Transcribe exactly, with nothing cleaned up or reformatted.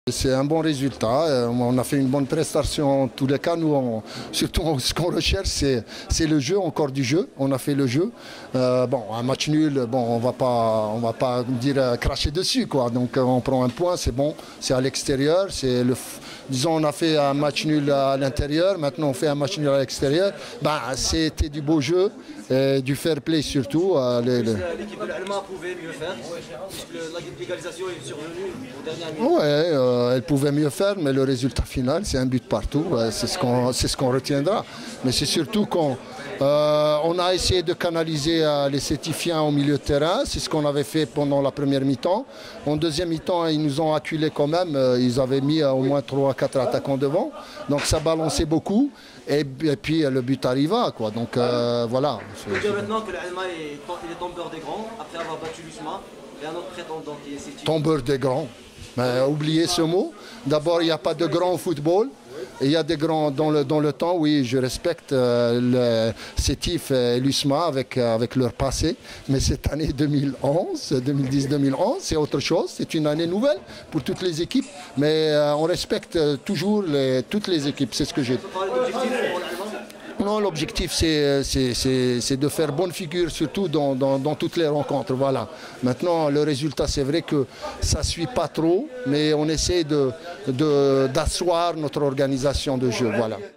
C'est un bon résultat, on a fait une bonne prestation en tous les cas. Nous, on, surtout ce qu'on recherche, c'est le jeu, encore du jeu. On a fait le jeu. Euh, bon, un match nul, bon, on va pas, on va pas dire euh, cracher dessus, quoi. Donc on prend un point, c'est bon, c'est à l'extérieur. C'est le, disons, on a fait un match nul à l'intérieur, maintenant on fait un match nul à l'extérieur. Ben, c'était du beau jeu, et du fair play surtout. Euh, L'équipe de l'Allemand pouvait mieux faire, puisque l'égalisation est survenue au dernier minute. Ouais, euh, elle pouvait mieux faire, mais le résultat final, c'est un but partout. Euh, c'est ce qu'on c'est ce qu'on retiendra. Mais c'est surtout qu'on euh, on a essayé de canaliser euh, les Sétifiens au milieu de terrain. C'est ce qu'on avait fait pendant la première mi-temps. En deuxième mi-temps, ils nous ont acculés quand même. Euh, ils avaient mis euh, au moins trois à quatre attaquants devant. Donc ça balançait beaucoup. Et, et puis le but arriva, quoi. Donc euh, voilà. On peut dire maintenant que l'Allemagne est, est tombeur des grands, après avoir battu l'Usma et un autre prétendant qui est Sétif. Tombeur des grands. Mais oubliez ce mot. D'abord, il n'y a pas de grands au football. Il y a des grands dans le, dans le temps, oui, je respecte euh, le Sétif et l'Usma avec, avec leur passé. Mais cette année deux mille onze, deux mille dix deux mille onze, c'est autre chose. C'est une année nouvelle pour toutes les équipes. Mais euh, on respecte toujours les, toutes les équipes, c'est ce que j'ai dit. Non, l'objectif, c'est de faire bonne figure, surtout dans, dans, dans toutes les rencontres. Voilà. Maintenant, le résultat, c'est vrai que ça ne suit pas trop, mais on essaie d'asseoir de, de, notre organisation de jeu. Voilà.